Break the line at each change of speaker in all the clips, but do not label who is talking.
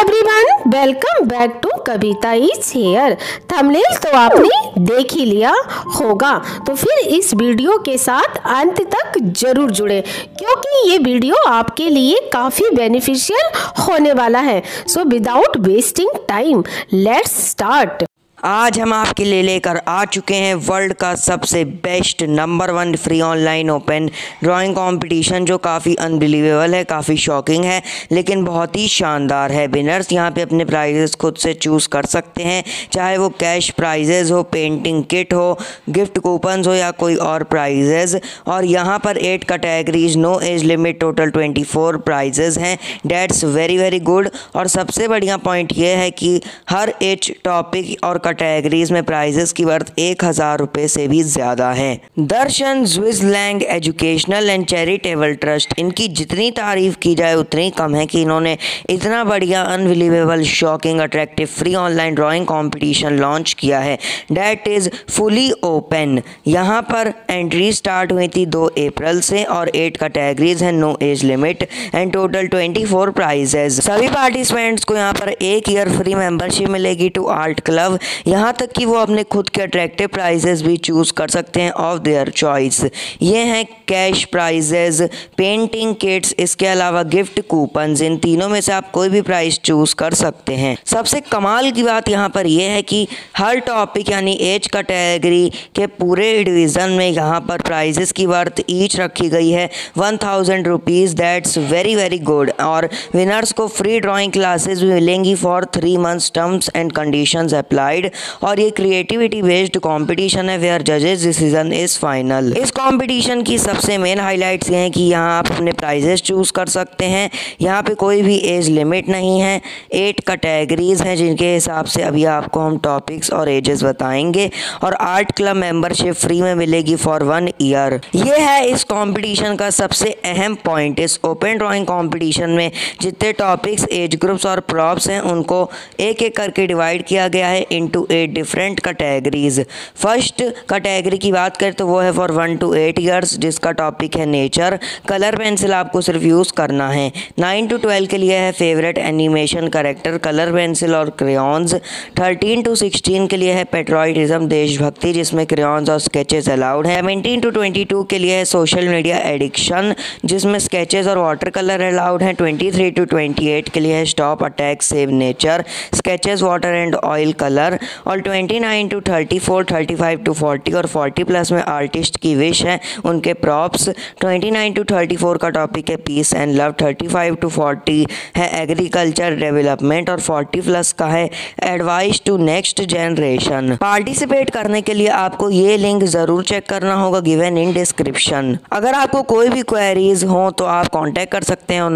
Everyone, welcome back to Kavita is here. Thumbnail तो आपने देख ही लिया होगा, तो फिर इस वीडियो के साथ अंत तक जरूर जुड़े क्योंकि ये वीडियो आपके लिए काफ़ी बेनिफिशियल होने वाला है। So without wasting time let's start.
आज हम आपके लिए लेकर आ चुके हैं वर्ल्ड का सबसे best number 1 free online open drawing competition, जो काफ़ी अनबिलीवेबल है, काफ़ी शॉकिंग है, लेकिन बहुत ही शानदार है। विनर्स यहां पे अपने प्राइजेस खुद से चूज़ कर सकते हैं, चाहे वो कैश प्राइजेस हो, पेंटिंग किट हो, गिफ्ट कूपन्स हो या कोई और प्राइजेस। और यहां पर 8 categories, no age limit, total 24 prizes हैं। That's very good. और सबसे बढ़िया पॉइंट ये है कि हर एज टॉपिक और कैटेगरीज में प्राइजेस की वर्थ 1000 रुपये से भी ज़्यादा है। Darshan Switzerland educational and charitable trust, इनकी जितनी तारीफ की जाए उतनी कम है कि इन्होंने इतना बढ़िया unbelievable shocking attractive free online drawing competition launch किया है। That is fully open. यहाँ पर एंट्री स्टार्ट हुई थी 2 अप्रैल से और 8 कैटेगरीज हैं, no age limit and total 24 prizes. सभी पार्टिसिपेंट्स को यहाँ पर 1 ईयर फ्री मेंबरशिप मिलेगी टू आर्ट क्लब, यहाँ तक कि वो अपने खुद के अट्रैक्टिव प्राइजेस भी चूज़ कर सकते हैं ऑफ देयर चॉइस। ये हैं कैश प्राइजेस, पेंटिंग किट्स, इसके अलावा गिफ्ट कूपन्स। इन तीनों में से आप कोई भी प्राइस चूज़ कर सकते हैं। सबसे कमाल की बात यहाँ पर यह है कि हर टॉपिक यानी एज कैटेगरी के पूरे डिवीज़न में यहाँ पर प्राइजेस की वर्थ ईच रखी गई है 1000 रुपीज़। That's very good. और विनर्स को फ्री ड्राइंग क्लासेस भी मिलेंगी for 3 months, terms and conditions applied. और ये क्रिएटिविटी बेस्ड कंपटीशन है वेयर जजेस डिसीजन इज फाइनल। इस कंपटीशन की सबसे मेन हाइलाइट्स ये हैं कि यहाँ आप अपने प्राइजेस चूज़ कर सकते हैं। यहाँ पे कोई भी एज लिमिट नहीं है। 8 कैटेगरीज हैं जिनके हिसाब से अभी आपको हम टॉपिक्स और एजेस बताएंगे। और आर्ट क्लब मेंबरशिप फ्री में मिलेगी फॉर 1 ईयर। ये है इस कंपटीशन का सबसे अहम पॉइंट। इस ओपन ड्राइंग कंपटीशन में जितने टॉपिक्स, एज ग्रुप्स और प्रॉप्स हैं उनको एक एक करके डिवाइड किया गया है into 8 different categories. First category की बात करें तो वो है फॉर 1 to 8 ईयर्स, जिसका टॉपिक है नेचर। कलर पेंसिल आपको सिर्फ यूज़ करना है। 9 to 12 के लिए है favourite animation character, colour pencil और क्रेयॉन्स। 13 to 16 के लिए है पेट्रोटिज्म, देशभक्ति, जिसमें क्रेयॉन्स और स्केचेस अलाउड है। 17 to 22 के लिए है सोशल मीडिया एडिक्शन, जिसमें स्केचेस और वाटर कलर अलाउड हैं। 23 to 28 के लिए है stop attack save nature, sketches, water and oil colour. और 29 to 34, 35 to 40 और 40 प्लस में आर्टिस्ट की विश है, उनके प्रॉप्स। 29 to 34 का टॉपिक है पीस एंड लव। 35 to 40 है एग्रीकल्चर डेवलपमेंट और 40 प्लस का है advice to next generation. Participate करने के लिए आपको ये लिंक ज़रूर चेक करना होगा गिवन इन डिस्क्रिप्शन। अगर आपको कोई भी क्वेरीज हो तो आप कॉन्टैक्ट कर सकते हैं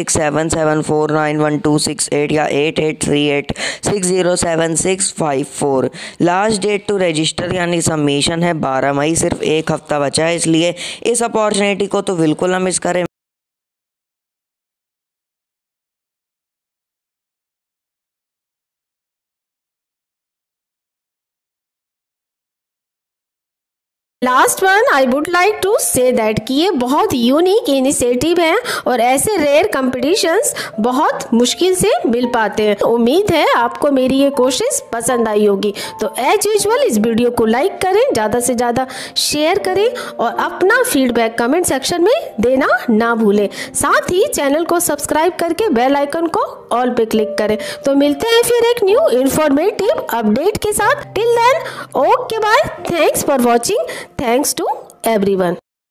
9677491268 या 8838607654। लास्ट डेट टू रजिस्टर यानी सबमिशन है 12 मई। सिर्फ 1 हफ्ता बचा है, इसलिए इस अपॉर्चुनिटी को तो बिल्कुल ना मिस करें।
Last one I would like to say that कि ये बहुत यूनिक इनिशिएटिव है और ऐसे रेयर कंपटीशंस बहुत मुश्किल से मिल पाते हैं। उम्मीद है आपको मेरी ये कोशिश पसंद आई होगी। तो एज यूजुअल इस वीडियो को लाइक करें, ज़्यादा से ज़्यादा शेयर करें और अपना फीडबैक कमेंट सेक्शन में देना ना भूलें। साथ ही चैनल को सब्सक्राइब करके बेल आइकन को ऑल पे क्लिक करें। तो मिलते हैं फिर एक न्यू इन्फॉर्मेटिव अपडेट के साथ। Till then okay bye, thanks for watching. Thanks to everyone.